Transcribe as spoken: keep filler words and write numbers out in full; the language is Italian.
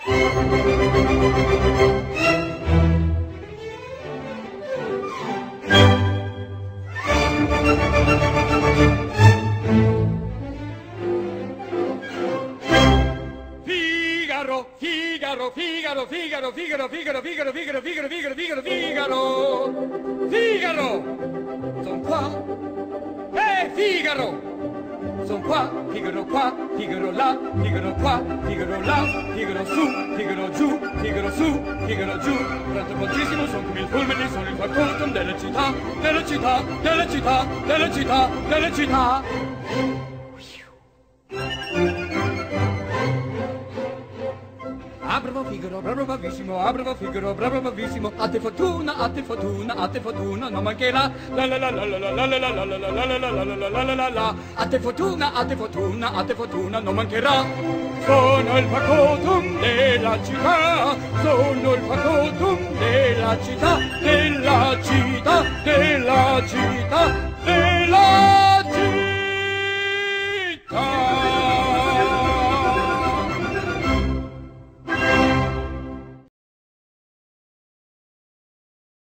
Figaro, Figaro, Figaro, Figaro, Figaro, Figaro, Figaro, Figaro, Figaro, Figaro, Figaro, Figaro, Figaro, son qua, eh, Figaro, son qua, Figaro qua, Figaro là, Figaro qua, Figaro là, Figaro su, Figaro giù, Figaro su, Figaro giù, pronto prontissimo, son come il fulmine, sono il factotum delle città, delle città, delle città, delle città, delle città. Ah, bravo Figaro, bravo bravissimo, ah, bravo Figaro, bravo bravissimo, a te fortuna, a te fortuna, a te fortuna, non mancherà, la la la la la la la la la la la la la la la la la la, a te fortuna, a te fortuna, a te fortuna, non mancherà. Sono il factotum della città, sono il factotum della città, della città, della